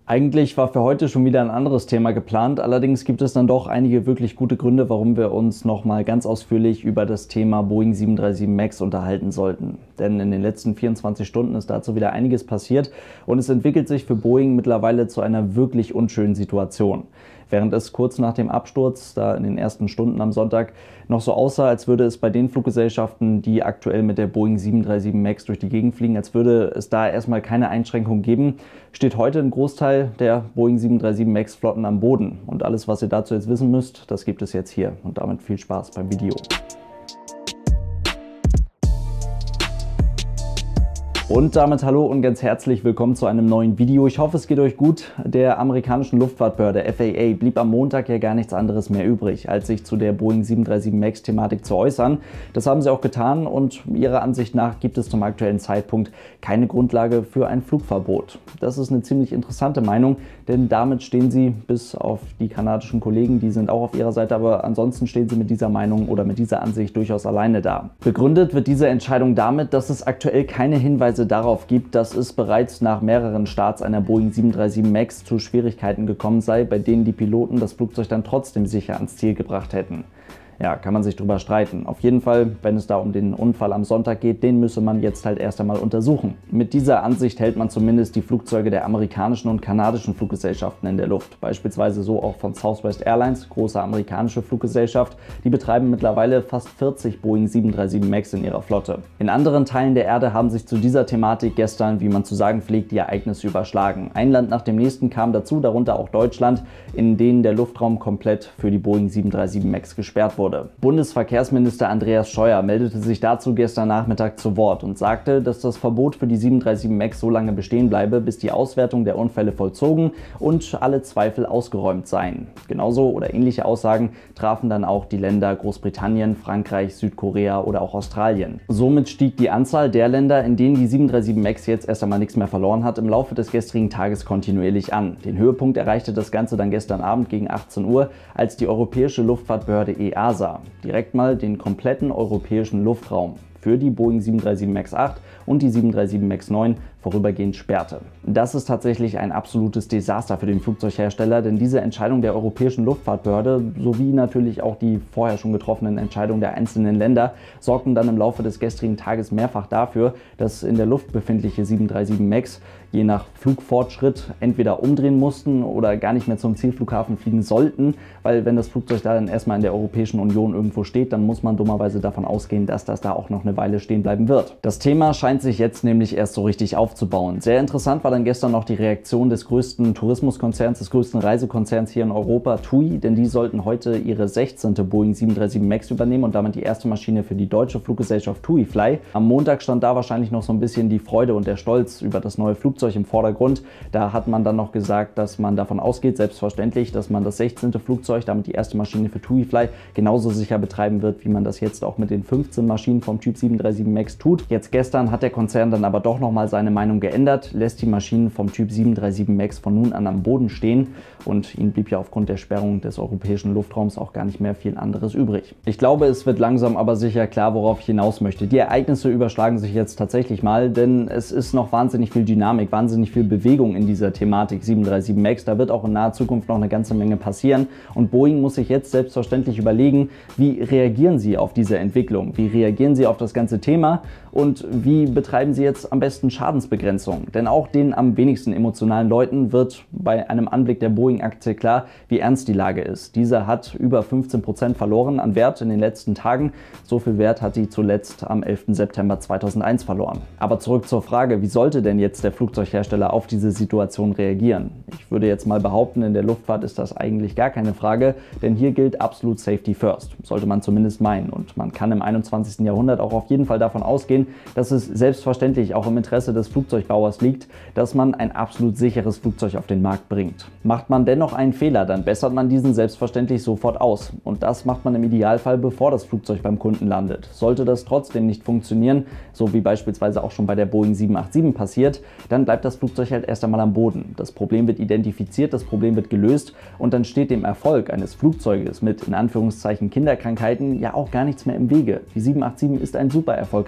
Eigentlich war für heute schon wieder ein anderes Thema geplant, allerdings gibt es dann doch einige wirklich gute Gründe, warum wir uns nochmal ganz ausführlich über das Thema Boeing 737 MAX unterhalten sollten. Denn in den letzten 24 Stunden ist dazu wieder einiges passiert und es entwickelt sich für Boeing mittlerweile zu einer wirklich unschönen Situation. Während es kurz nach dem Absturz, da in den ersten Stunden am Sonntag, noch so aussah, als würde es bei den Fluggesellschaften, die aktuell mit der Boeing 737 MAX durch die Gegend fliegen, als würde es da erstmal keine Einschränkung geben, steht heute ein Großteil der Boeing 737 MAX Flotten am Boden. Und alles, was ihr dazu jetzt wissen müsst, das gibt es jetzt hier. Und damit viel Spaß beim Video. Und damit hallo und ganz herzlich willkommen zu einem neuen Video. Ich hoffe, es geht euch gut. Der amerikanischen Luftfahrtbehörde FAA blieb am Montag ja gar nichts anderes mehr übrig, als sich zu der Boeing 737 MAX-Thematik zu äußern. Das haben sie auch getan und ihrer Ansicht nach gibt es zum aktuellen Zeitpunkt keine Grundlage für ein Flugverbot. Das ist eine ziemlich interessante Meinung, denn damit stehen sie, bis auf die kanadischen Kollegen, die sind auch auf ihrer Seite, aber ansonsten stehen sie mit dieser Meinung oder mit dieser Ansicht durchaus alleine da. Begründet wird diese Entscheidung damit, dass es aktuell keine Hinweise darauf gibt, dass es bereits nach mehreren Starts einer Boeing 737 MAX zu Schwierigkeiten gekommen sei, bei denen die Piloten das Flugzeug dann trotzdem sicher ans Ziel gebracht hätten. Ja, kann man sich drüber streiten. Auf jeden Fall, wenn es da um den Unfall am Sonntag geht, den müsse man jetzt halt erst einmal untersuchen. Mit dieser Ansicht hält man zumindest die Flugzeuge der amerikanischen und kanadischen Fluggesellschaften in der Luft. Beispielsweise so auch von Southwest Airlines, große amerikanische Fluggesellschaft. Die betreiben mittlerweile fast 40 Boeing 737 MAX in ihrer Flotte. In anderen Teilen der Erde haben sich zu dieser Thematik gestern, wie man zu sagen pflegt, die Ereignisse überschlagen. Ein Land nach dem nächsten kam dazu, darunter auch Deutschland, in denen der Luftraum komplett für die Boeing 737 MAX gesperrt wurde. Bundesverkehrsminister Andreas Scheuer meldete sich dazu gestern Nachmittag zu Wort und sagte, dass das Verbot für die 737 MAX so lange bestehen bleibe, bis die Auswertung der Unfälle vollzogen und alle Zweifel ausgeräumt seien. Genauso oder ähnliche Aussagen trafen dann auch die Länder Großbritannien, Frankreich, Südkorea oder auch Australien. Somit stieg die Anzahl der Länder, in denen die 737 MAX jetzt erst einmal nichts mehr verloren hat, im Laufe des gestrigen Tages kontinuierlich an. Den Höhepunkt erreichte das Ganze dann gestern Abend gegen 18 Uhr, als die europäische Luftfahrtbehörde EASA direkt mal den kompletten europäischen Luftraum für die Boeing 737 MAX 8 und die 737 MAX 9 vorübergehend sperrte. Das ist tatsächlich ein absolutes Desaster für den Flugzeughersteller, denn diese Entscheidung der europäischen Luftfahrtbehörde sowie natürlich auch die vorher schon getroffenen Entscheidungen der einzelnen Länder sorgten dann im Laufe des gestrigen Tages mehrfach dafür, dass in der Luft befindliche 737 MAX je nach Flugfortschritt entweder umdrehen mussten oder gar nicht mehr zum Zielflughafen fliegen sollten, weil wenn das Flugzeug da dann erstmal in der Europäischen Union irgendwo steht, dann muss man dummerweise davon ausgehen, dass das da auch noch eine Weile stehen bleiben wird. Das Thema scheint sich jetzt nämlich erst so richtig aufzubauen. Sehr interessant war dann gestern noch die Reaktion des größten Tourismuskonzerns, des größten Reisekonzerns hier in Europa, TUI, denn die sollten heute ihre 16. Boeing 737 MAX übernehmen und damit die erste Maschine für die deutsche Fluggesellschaft TUI Fly. Am Montag stand da wahrscheinlich noch so ein bisschen die Freude und der Stolz über das neue Flugzeug im Vordergrund. Da hat man dann noch gesagt, dass man davon ausgeht, selbstverständlich, dass man das 16. Flugzeug, damit die erste Maschine für TUI Fly, genauso sicher betreiben wird, wie man das jetzt auch mit den 15 Maschinen vom Typ 737 MAX tut. Jetzt gestern hat der Konzern dann aber doch nochmal seine Meinung geändert, lässt die Maschinen vom Typ 737 MAX von nun an am Boden stehen und ihnen blieb ja aufgrund der Sperrung des europäischen Luftraums auch gar nicht mehr viel anderes übrig. Ich glaube, es wird langsam aber sicher klar, worauf ich hinaus möchte. Die Ereignisse überschlagen sich jetzt tatsächlich mal, denn es ist noch wahnsinnig viel Dynamik, wahnsinnig viel Bewegung in dieser Thematik 737 MAX. Da wird auch in naher Zukunft noch eine ganze Menge passieren und Boeing muss sich jetzt selbstverständlich überlegen, wie reagieren sie auf diese Entwicklung, wie reagieren sie auf das ganze Thema und wie betreiben sie jetzt am besten Schadensbegrenzung. Denn auch den am wenigsten emotionalen Leuten wird bei einem Anblick der Boeing-Aktie klar, wie ernst die Lage ist. Diese hat über 15% verloren an Wert in den letzten Tagen. So viel Wert hat sie zuletzt am 11. September 2001 verloren. Aber zurück zur Frage, wie sollte denn jetzt der Flugzeughersteller auf diese Situation reagieren? Ich würde jetzt mal behaupten, in der Luftfahrt ist das eigentlich gar keine Frage, denn hier gilt absolut Safety First. Sollte man zumindest meinen. Und man kann im 21. Jahrhundert auch auf jeden Fall davon ausgehen, dass es selbstverständlich auch im Interesse des Flugzeugbauers liegt, dass man ein absolut sicheres Flugzeug auf den Markt bringt. Macht man dennoch einen Fehler, dann bessert man diesen selbstverständlich sofort aus. Und das macht man im Idealfall, bevor das Flugzeug beim Kunden landet. Sollte das trotzdem nicht funktionieren, so wie beispielsweise auch schon bei der Boeing 787 passiert, dann bleibt das Flugzeug halt erst einmal am Boden. Das Problem wird identifiziert, das Problem wird gelöst und dann steht dem Erfolg eines Flugzeuges mit in Anführungszeichen Kinderkrankheiten ja auch gar nichts mehr im Wege. Die 787 ist ein super erfolgreiches Flugzeug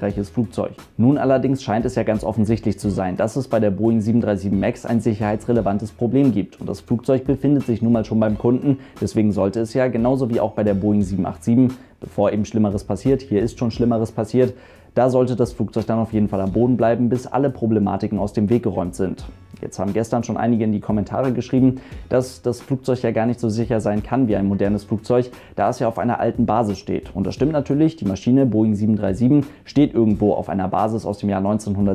Flugzeug. Nun allerdings scheint es ja ganz offensichtlich zu sein, dass es bei der Boeing 737 MAX ein sicherheitsrelevantes Problem gibt. Und das Flugzeug befindet sich nun mal schon beim Kunden, deswegen sollte es ja genauso wie auch bei der Boeing 787, bevor eben Schlimmeres passiert, hier ist schon Schlimmeres passiert, da sollte das Flugzeug dann auf jeden Fall am Boden bleiben, bis alle Problematiken aus dem Weg geräumt sind. Jetzt haben gestern schon einige in die Kommentare geschrieben, dass das Flugzeug ja gar nicht so sicher sein kann wie ein modernes Flugzeug, da es ja auf einer alten Basis steht. Und das stimmt natürlich, die Maschine Boeing 737 steht irgendwo auf einer Basis aus dem Jahr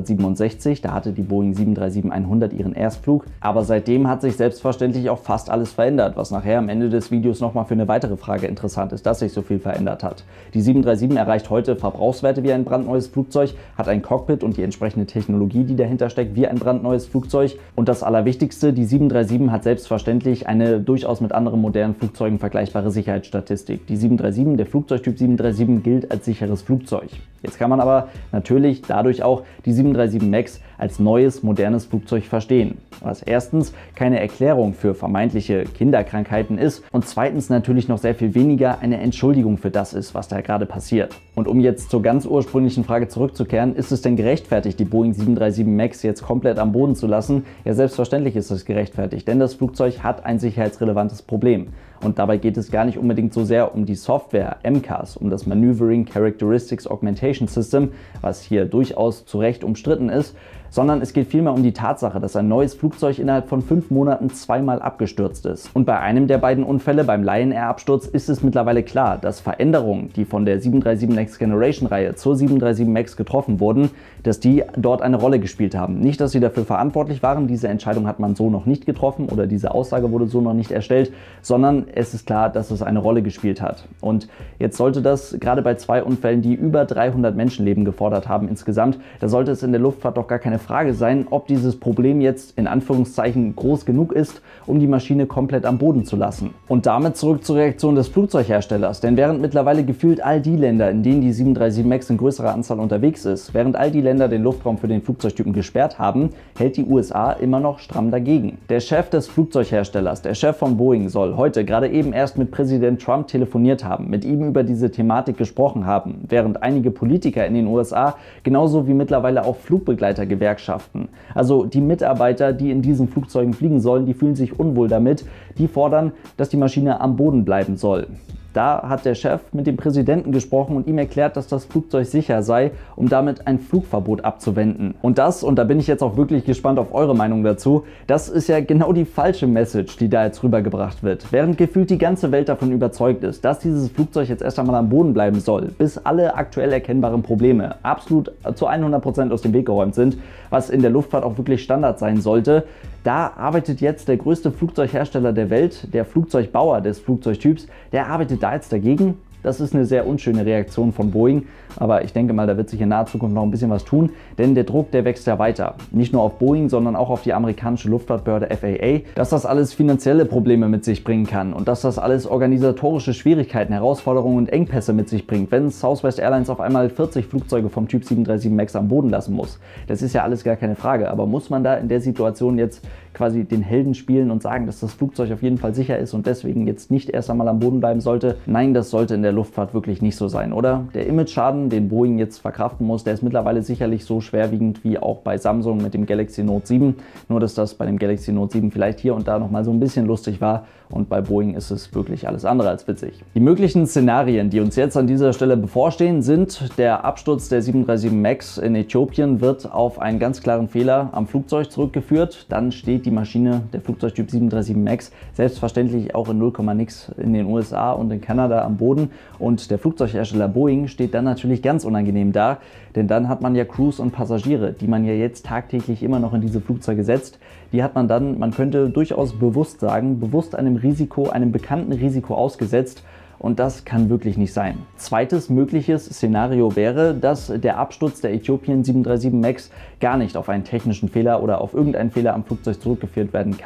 1967, da hatte die Boeing 737-100 ihren Erstflug. Aber seitdem hat sich selbstverständlich auch fast alles verändert, was nachher am Ende des Videos nochmal für eine weitere Frage interessant ist, dass sich so viel verändert hat. Die 737 erreicht heute Verbrauchswerte wie ein brandneues Flugzeug, hat ein Cockpit und die entsprechende Technologie, die dahinter steckt, wie ein brandneues Flugzeug. Und das Allerwichtigste, die 737 hat selbstverständlich eine durchaus mit anderen modernen Flugzeugen vergleichbare Sicherheitsstatistik. Die 737, der Flugzeugtyp 737, gilt als sicheres Flugzeug. Jetzt kann man aber natürlich dadurch auch die 737 MAX als neues, modernes Flugzeug verstehen. Was erstens keine Erklärung für vermeintliche Kinderkrankheiten ist und zweitens natürlich noch sehr viel weniger eine Entschuldigung für das ist, was da gerade passiert. Und um jetzt zur ganz ursprünglichen Frage zurückzukehren, ist es denn gerechtfertigt, die Boeing 737 MAX jetzt komplett am Boden zu lassen? Ja, selbstverständlich ist es gerechtfertigt, denn das Flugzeug hat ein sicherheitsrelevantes Problem. Und dabei geht es gar nicht unbedingt so sehr um die Software MCAS, um das Maneuvering Characteristics Augmentation System, was hier durchaus zu Recht umstritten ist, sondern es geht vielmehr um die Tatsache, dass ein neues Flugzeug innerhalb von 5 Monaten zweimal abgestürzt ist. Und bei einem der beiden Unfälle, beim Lion Air Absturz, ist es mittlerweile klar, dass Veränderungen, die von der 737 Next Generation Reihe zur 737 MAX getroffen wurden, dass die dort eine Rolle gespielt haben. Nicht, dass sie dafür verantwortlich waren, diese Entscheidung hat man so noch nicht getroffen oder diese Aussage wurde so noch nicht erstellt, sondern es ist klar, dass es eine Rolle gespielt hat. Und jetzt sollte das gerade bei 2 Unfällen, die über 300 Menschenleben gefordert haben insgesamt, da sollte es in der Luftfahrt doch gar keine Frage sein, ob dieses Problem jetzt in Anführungszeichen groß genug ist, um die Maschine komplett am Boden zu lassen. Und damit zurück zur Reaktion des Flugzeugherstellers, denn während mittlerweile gefühlt all die Länder, in denen die 737 MAX in größerer Anzahl unterwegs ist, während all die Länder den Luftraum für den Flugzeugtypen gesperrt haben, hält die USA immer noch stramm dagegen. Der Chef des Flugzeugherstellers, der Chef von Boeing, soll heute gerade eben erst mit Präsident Trump telefoniert haben, mit ihm über diese Thematik gesprochen haben, während einige Politiker in den USA, genauso wie mittlerweile auch Flugbegleitergewerkschaften, also die Mitarbeiter, die in diesen Flugzeugen fliegen sollen, die fühlen sich unwohl damit, die fordern, dass die Maschine am Boden bleiben soll. Da hat der Chef mit dem Präsidenten gesprochen und ihm erklärt, dass das Flugzeug sicher sei, um damit ein Flugverbot abzuwenden. Und das, und da bin ich jetzt auch wirklich gespannt auf eure Meinung dazu, das ist ja genau die falsche Message, die da jetzt rübergebracht wird. Während gefühlt die ganze Welt davon überzeugt ist, dass dieses Flugzeug jetzt erst einmal am Boden bleiben soll, bis alle aktuell erkennbaren Probleme absolut zu 100% aus dem Weg geräumt sind, was in der Luftfahrt auch wirklich Standard sein sollte, da arbeitet jetzt der größte Flugzeughersteller der Welt, der Flugzeugbauer des Flugzeugtyps, der arbeitet da jetzt dagegen. Das ist eine sehr unschöne Reaktion von Boeing, aber ich denke mal, da wird sich in naher Zukunft noch ein bisschen was tun, denn der Druck, der wächst ja weiter. Nicht nur auf Boeing, sondern auch auf die amerikanische Luftfahrtbehörde FAA, dass das alles finanzielle Probleme mit sich bringen kann und dass das alles organisatorische Schwierigkeiten, Herausforderungen und Engpässe mit sich bringt, wenn Southwest Airlines auf einmal 40 Flugzeuge vom Typ 737 MAX am Boden lassen muss. Das ist ja alles gar keine Frage, aber muss man da in der Situation jetzt quasi den Helden spielen und sagen, dass das Flugzeug auf jeden Fall sicher ist und deswegen jetzt nicht erst einmal am Boden bleiben sollte? Nein, das sollte in der Luftfahrt wirklich nicht so sein, oder? Der Image-Schaden, den Boeing jetzt verkraften muss, der ist mittlerweile sicherlich so schwerwiegend wie auch bei Samsung mit dem Galaxy Note 7, nur dass das bei dem Galaxy Note 7 vielleicht hier und da nochmal so ein bisschen lustig war und bei Boeing ist es wirklich alles andere als witzig. Die möglichen Szenarien, die uns jetzt an dieser Stelle bevorstehen, sind: Der Absturz der 737 MAX in Äthiopien wird auf einen ganz klaren Fehler am Flugzeug zurückgeführt, dann steht die Maschine, der Flugzeugtyp 737 MAX, selbstverständlich auch in 0, nix in den USA und in Kanada am Boden und der Flugzeughersteller Boeing steht dann natürlich ganz unangenehm da, denn dann hat man ja Crews und Passagiere, die man ja jetzt tagtäglich immer noch in diese Flugzeuge setzt, die hat man dann, man könnte durchaus bewusst sagen, bewusst einem Risiko, einem bekannten Risiko ausgesetzt. Und das kann wirklich nicht sein. Zweites mögliches Szenario wäre, dass der Absturz der Ethiopian 737 MAX gar nicht auf einen technischen Fehler oder auf irgendeinen Fehler am Flugzeug zurückgeführt werden kann.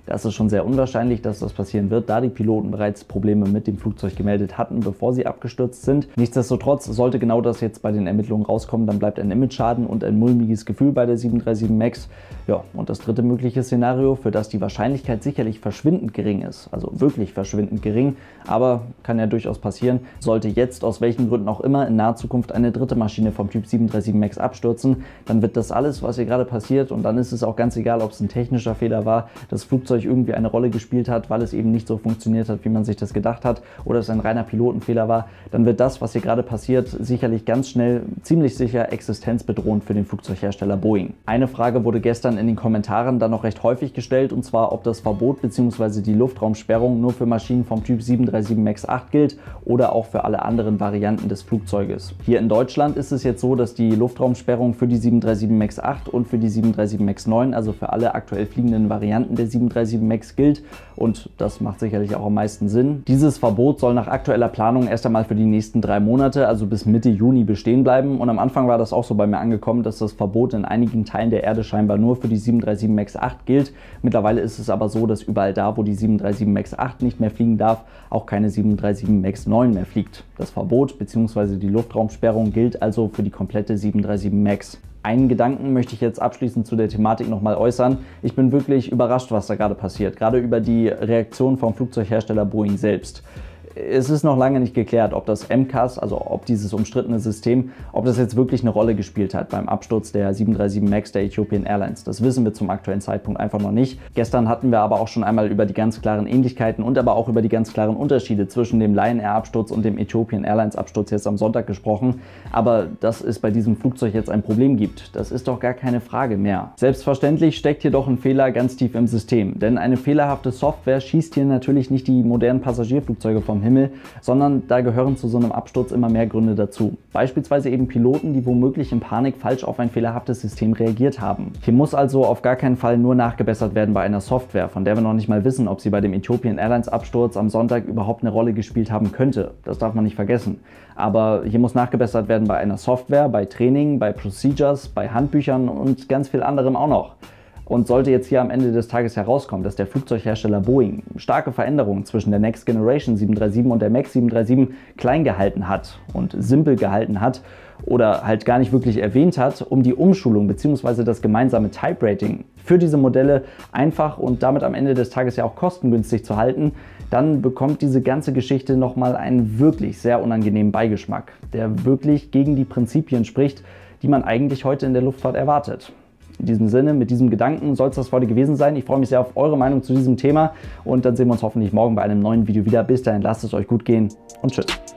Das ist schon sehr unwahrscheinlich, dass das passieren wird, da die Piloten bereits Probleme mit dem Flugzeug gemeldet hatten, bevor sie abgestürzt sind. Nichtsdestotrotz, sollte genau das jetzt bei den Ermittlungen rauskommen, dann bleibt ein Image-Schaden und ein mulmiges Gefühl bei der 737 MAX. Ja, und das dritte mögliche Szenario, für das die Wahrscheinlichkeit sicherlich verschwindend gering ist, also wirklich verschwindend gering, aber kann ja durchaus passieren, sollte jetzt aus welchen Gründen auch immer in naher Zukunft eine dritte Maschine vom Typ 737 MAX abstürzen, dann wird das alles, was hier gerade passiert, und dann ist es auch ganz egal, ob es ein technischer Fehler war, das Flugzeug irgendwie eine Rolle gespielt hat, weil es eben nicht so funktioniert hat, wie man sich das gedacht hat, oder es ein reiner Pilotenfehler war, dann wird das, was hier gerade passiert, sicherlich ganz schnell, ziemlich sicher existenzbedrohend für den Flugzeughersteller Boeing. Eine Frage wurde gestern in den Kommentaren dann noch recht häufig gestellt, und zwar, ob das Verbot bzw. die Luftraumsperrung nur für Maschinen vom Typ 737 MAX 8 gilt oder auch für alle anderen Varianten des Flugzeuges. Hier in Deutschland ist es jetzt so, dass die Luftraumsperrung für die 737 MAX 8 und für die 737 MAX 9, also für alle aktuell fliegenden Varianten der 737 MAX gilt, und das macht sicherlich auch am meisten Sinn. Dieses Verbot soll nach aktueller Planung erst einmal für die nächsten 3 Monate, also bis Mitte Juni, bestehen bleiben, und am Anfang war das auch so bei mir angekommen, dass das Verbot in einigen Teilen der Erde scheinbar nur für die 737 MAX 8 gilt. Mittlerweile ist es aber so, dass überall da, wo die 737 MAX 8 nicht mehr fliegen darf, auch keine 737 MAX 9 mehr fliegt. Das Verbot bzw. die Luftraumsperrung gilt also für die komplette 737 MAX. Einen Gedanken möchte ich jetzt abschließend zu der Thematik nochmal äußern. Ich bin wirklich überrascht, was da gerade passiert, gerade über die Reaktion vom Flugzeughersteller Boeing selbst. Es ist noch lange nicht geklärt, ob das MCAS, also ob dieses umstrittene System, ob das jetzt wirklich eine Rolle gespielt hat beim Absturz der 737 MAX der Ethiopian Airlines. Das wissen wir zum aktuellen Zeitpunkt einfach noch nicht. Gestern hatten wir aber auch schon einmal über die ganz klaren Ähnlichkeiten und aber auch über die ganz klaren Unterschiede zwischen dem Lion Air Absturz und dem Ethiopian Airlines Absturz jetzt am Sonntag gesprochen. Aber dass es bei diesem Flugzeug jetzt ein Problem gibt, das ist doch gar keine Frage mehr. Selbstverständlich steckt hier doch ein Fehler ganz tief im System, denn eine fehlerhafte Software schießt hier natürlich nicht die modernen Passagierflugzeuge vom Himmel, sondern da gehören zu so einem Absturz immer mehr Gründe dazu. Beispielsweise eben Piloten, die womöglich in Panik falsch auf ein fehlerhaftes System reagiert haben. Hier muss also auf gar keinen Fall nur nachgebessert werden bei einer Software, von der wir noch nicht mal wissen, ob sie bei dem Ethiopian Airlines Absturz am Sonntag überhaupt eine Rolle gespielt haben könnte. Das darf man nicht vergessen. Aber hier muss nachgebessert werden bei einer Software, bei Training, bei Procedures, bei Handbüchern und ganz viel anderem auch noch. Und sollte jetzt hier am Ende des Tages herauskommen, dass der Flugzeughersteller Boeing starke Veränderungen zwischen der Next Generation 737 und der MAX 737 klein gehalten hat und simpel gehalten hat oder halt gar nicht wirklich erwähnt hat, um die Umschulung bzw. das gemeinsame Type Rating für diese Modelle einfach und damit am Ende des Tages ja auch kostengünstig zu halten, dann bekommt diese ganze Geschichte nochmal einen wirklich sehr unangenehmen Beigeschmack, der wirklich gegen die Prinzipien spricht, die man eigentlich heute in der Luftfahrt erwartet. In diesem Sinne, mit diesem Gedanken soll es das heute gewesen sein. Ich freue mich sehr auf eure Meinung zu diesem Thema, und dann sehen wir uns hoffentlich morgen bei einem neuen Video wieder. Bis dahin, lasst es euch gut gehen und tschüss.